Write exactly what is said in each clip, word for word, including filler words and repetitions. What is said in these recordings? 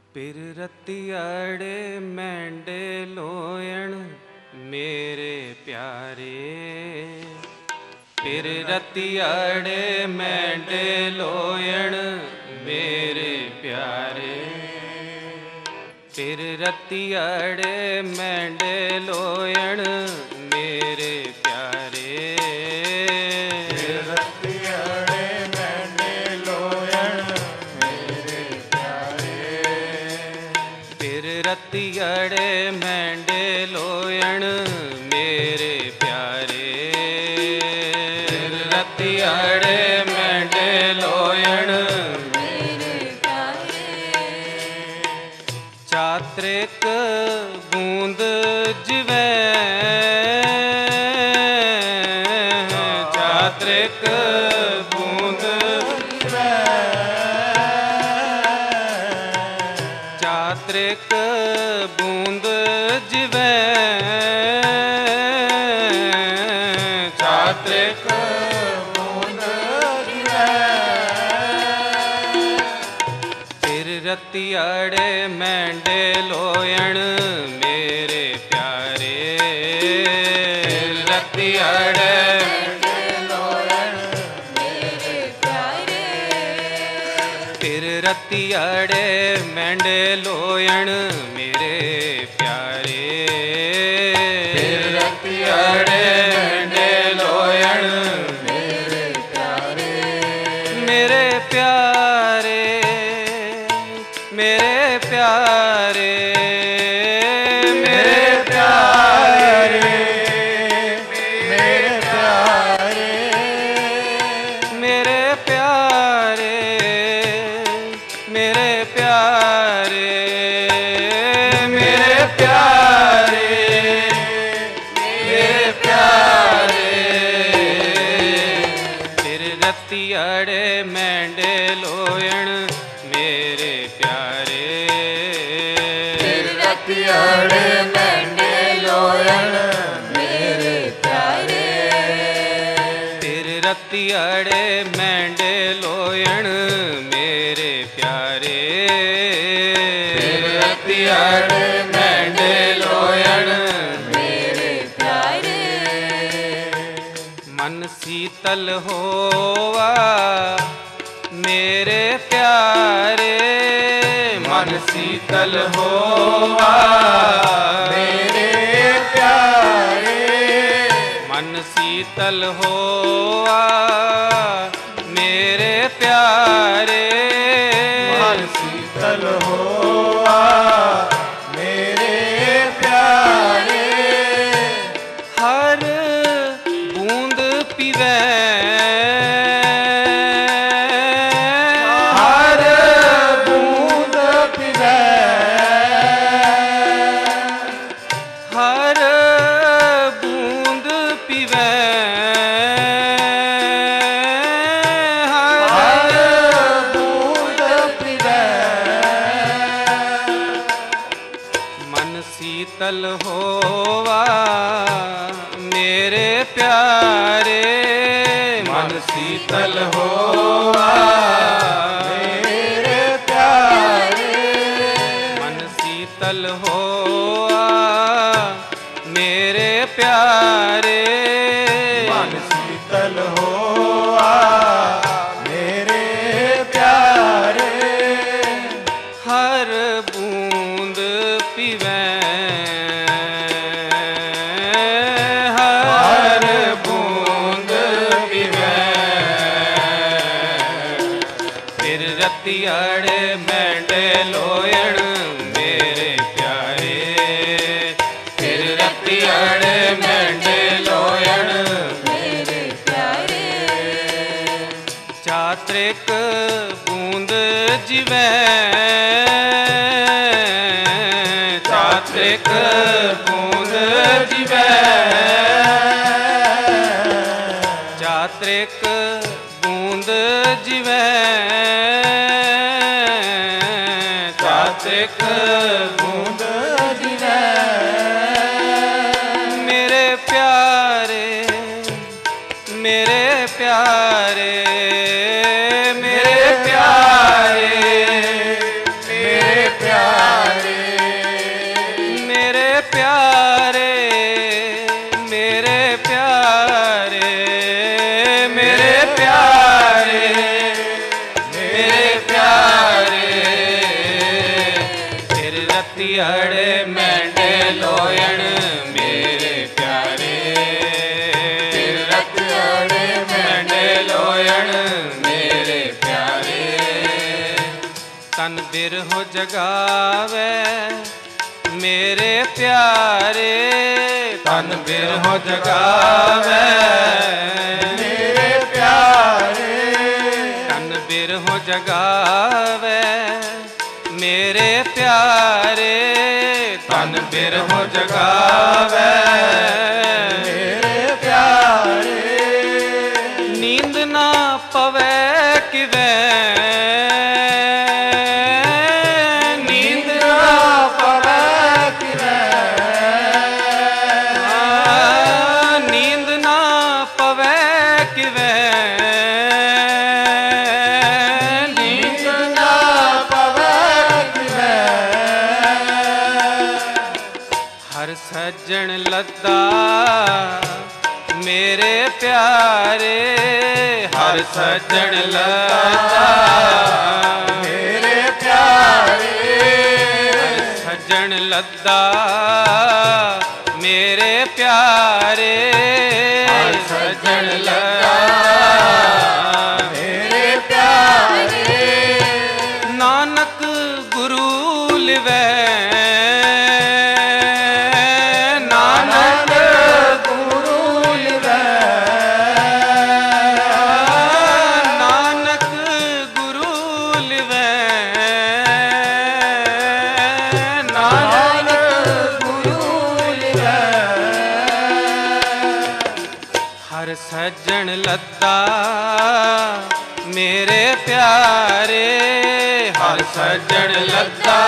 पिर रतियाड़े मैंडे लोयण मेरे प्यारे, पिर रतियाड़े मैंडे लोयण मेरे प्यारे, पिर रतियाड़े मैंडे लोयण मेरे प्यारे, पिर रतियाड़े मैंडे लोयण मेरे प्यारे, पिर रतियाड़े मैंडे लोयण मेरे प्यारे, पिर रतियाड़े मैंडे लोयण मेरे प्यारे, चात्रिक बूंद जिवे, चात्रिक बूंद जिवे, चात्रिक बूंद जिवे, चात्रिक बूंद जिवे, पिर रतियाड़े मैंडे लोयण मेरे प्यारे, पिर रतियाड़े पिर रतियाड़े मैंडे लोयण मेरे प्यारे, पिर रतियाड़े मैंडे लोयण मेरे प्यारे, मेरे प्यारे, मेरे प्यारे, मेरे प्यारे, मेरे प्यारे, मेरे प्यारे, मेरे प्यारे, मेरे प्यारे, मेरे प्यारे, पिर रतियाड़े मैंडे लोयण मेरे प्यारे, पिर रतियाड़े मैंडे लोयण मेरे प्यारे, पिर रतियाड़े मैंडे लोयण मेरे प्यारे, पिर रतियाड़े मैंडे लोयण मेरे प्यारे, मन शीतल होवा मेरे प्यारे, मन शीतल होवा मेरे प्यारे, मन शीतल होवा मेरे प्यारे, मन शीतल होआ मेरे प्यारे, हर बूंद पीवे, हर बूंद पिबे, हर बूंद पीवे, हर बूंद पिबे, मन शीतल होवा मेरे प्यारे, मन शीतल होवा मेरे प्यारे, मन शीतल होवा मेरे प्यारे, मन शीतल होआ मेरे प्यारे, हर बूंद पीवे, हर बूंद पीवे, पिर रतियाड़े मैंडे लोयण मेरे प्यारे, पिर रतियाड़े मैंडे लोयण मेरे प्यारे, चात्रिक बूंद जिवे, चात्रिक बूंद जिवे, चात्रिक बूंद जिवे, चात्रिक बूंद जिवे, मेरे प्यारे, मेरे प्यारे, मेरे प्यारे, मेरे प्यारे, रतियाड़े मेंढे लोयण मेरे प्यारे, फिर रतियाड़े मेंढे लोयण मेरे प्यारे। तन बिरहो जगावे मेरे प्यारे, तन बिरहो जगावे मेरे प्यारे, तन बिरहो जगावे मेरे प्यारे, तन बिरहो जगावे मेरे प्यारे। नींद ना पवे किवे, नींद ना पवे किवे, नींद ना पवे किवे, नींद ना पवे किवे। हर सज्जन लद्दा मेरे प्यारे, हर सज्जन लद्दा मेरे प्यारे, हर सज्जन लद्दा मेरे प्यारे, हर सज्जन लद्दा मेरे प्यारे। नानक गुरु लिवै, नानक गुरु लिवै, नानक गुरु लिवै, नानक नानक गुरु लिवै। हर सज्जन लद्दा मेरे प्यारे, हर सज्जन लद्दा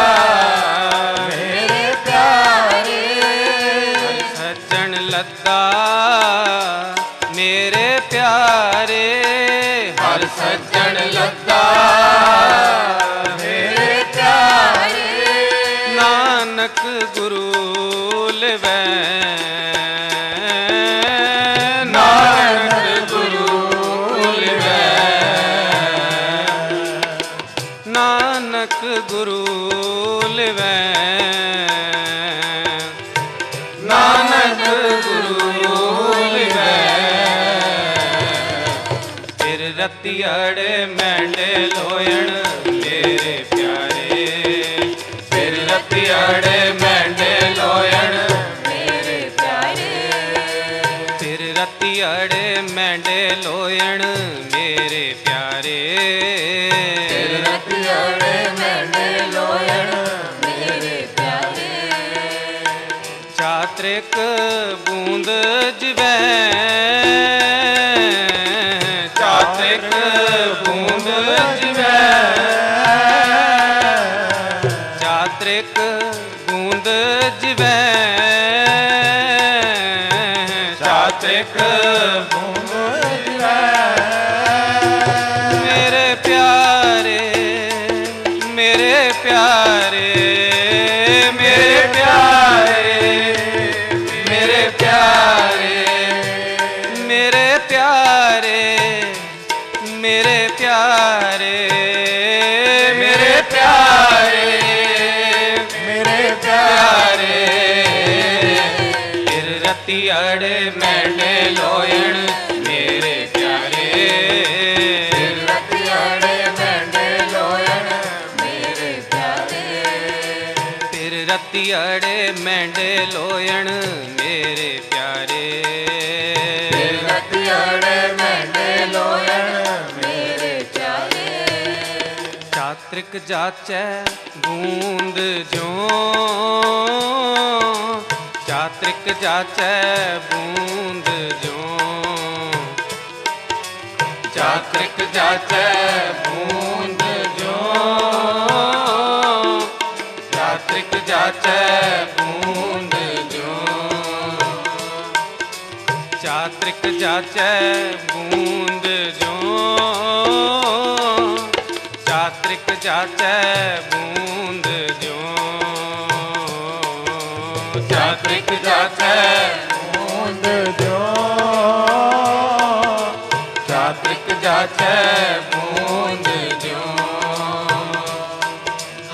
मेरे प्यारे, हर सज्जन लद्दा मेरे प्यारे, हर सज्जन लद्दा मेरे प्यारे। नानक गुरु लिवै, नानक गुरु लिवै, नानक गुरु लिवै, नानक गुरु लिवै। फिर रतियाड़े मेंढे लोयण मेरे प्यारे, फिर रतियाड़े मेंढे लोयण मेरे प्यारे, फिर रतियाड़े मेंढे लोयण मेरे प्यारे, फिर रतियाड़े मेंढे लोयण मेरे प्यारे। चात्रिक बूंद जिवै, चात्रिक बूंद जिवै, चात्रिक बूंद जिवै, चात्रिक बूंद जिवै, मेरे प्यारे, मेरे प्यारे, मेरे प्यारे, मेरे प्यारे, मेरे प्यारे, मेरे प्यारे, मेरे प्यारे, मेरे प्यारे। फिर रतियाड़े मेंढे लोयण मेरे प्यारे, फिर रतियाड़े मेंढे लोयण मेरे प्यारे, फिर रतियाड़े मेंढे लोयण मेरे प्यारे, फिर रतियाड़े मेंढे लोयण मेरे प्यारे। चात्रिक जाचै बूंद ज्यों, चात्रिक जाचै बूंद ज्यों, चात्रिक जाचै बूंद ज्यों, चात्रिक जाचै बूंद ज्यों, चात्रिक जाचै बूंद ज्यों, चात्रिक जाचै बूंद ज्यों, चात्रिक जाचै बूंद ज्यों, चात्रिक जाचै बूंद ज्यों।